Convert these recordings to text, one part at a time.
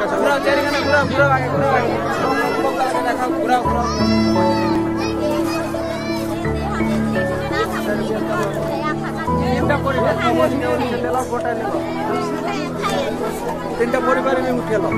তিনটা পরিবার আমি উঠে এলাম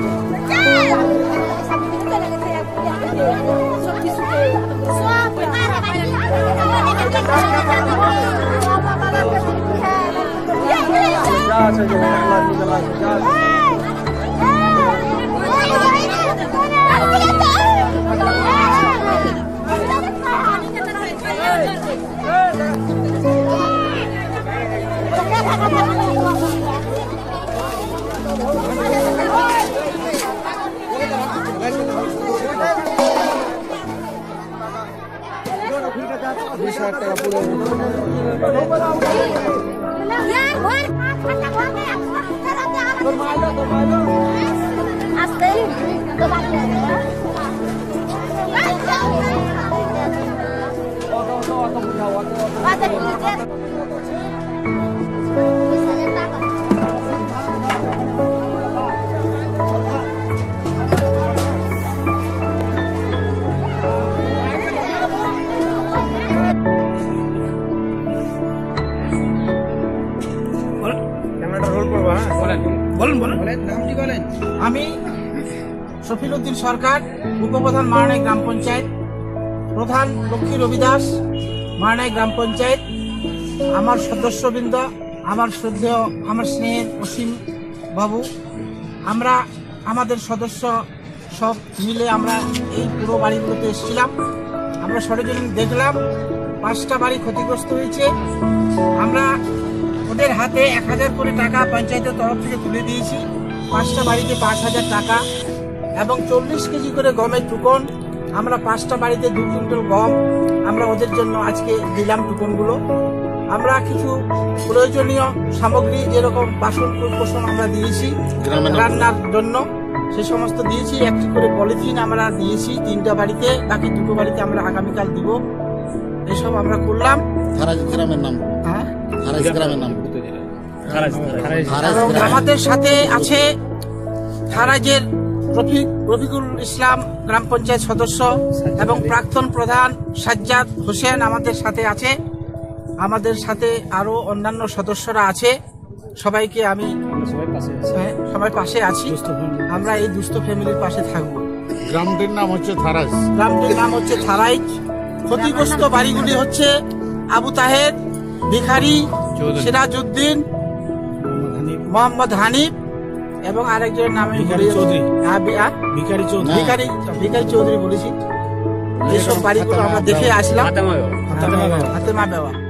আমি শফিল উদ্দিন সরকার, উপপ্রধান মারানাই গ্রাম পঞ্চায়েত, প্রধান লক্ষ্মী রবি দাস, মারানাই গ্রাম পঞ্চায়েত। আমার সদস্যবৃন্দ, আমার শ্রদ্ধেয়, আমার স্নেহের অসীম বাবু, আমরা আমাদের সদস্য সব মিলে আমরা এই পুরো বাড়িগুলোতে এসেছিলাম। আমরা সরেজমিন দেখলাম 5টা বাড়ি ক্ষতিগ্রস্ত হয়েছে। আমরা ওদের হাতে 1000 করে টাকা পঞ্চায়েতের তরফ থেকে তুলে দিয়েছি। 5টা বাড়িতে 5000 টাকা এবং 40 কেজি করে গমের টুকন। আমরা 5টা বাড়িতে 2 কুইন্টাল গম আমরা ওদের জন্য আজকে দিলাম টুকনগুলো। আমরা কিছু প্রয়োজনীয় সামগ্রী যেরকম বাসন কুসন আমরা দিয়েছি রান্নার জন্য, সে সমস্ত দিয়েছি। 1টি করে পলিথিন আমরা দিয়েছি 3টা বাড়িতে, বাকি 2টো বাড়িতে আমরা আগামীকাল দিব। এসব আমরা করলাম। গ্রামের নাম আমাদের সাথে আছে থারাজের রফিকুল ইসলাম গ্রাম পঞ্চায়েত সদস্য এবং প্রাক্তন প্রধান সাজ্জাদ হোসেন আমাদের সাথে আছে। আমাদের সাথে আরো অন্যান্য সদস্যরা আছে। সবাইকে আমি সবাই পাশে আছি। আমরা এই দুস্থ ফ্যামিলির পাশে থাকবো। গ্রামটির নাম হচ্ছে থারাজ। গ্রামটির নাম হচ্ছে থারাইজ। ক্ষতিগ্রস্ত বাড়িগুলি হচ্ছে আবু তাহের, ভিখারি, সিরাজউদ্দিন, মোহাম্মদ হানিফ এবং আরেকজনের নাম ভিখারি চৌধুরী বলেছি। এইসব বাড়িগুলো আমরা দেখে আসলাম। হাতেমা বেওয়া।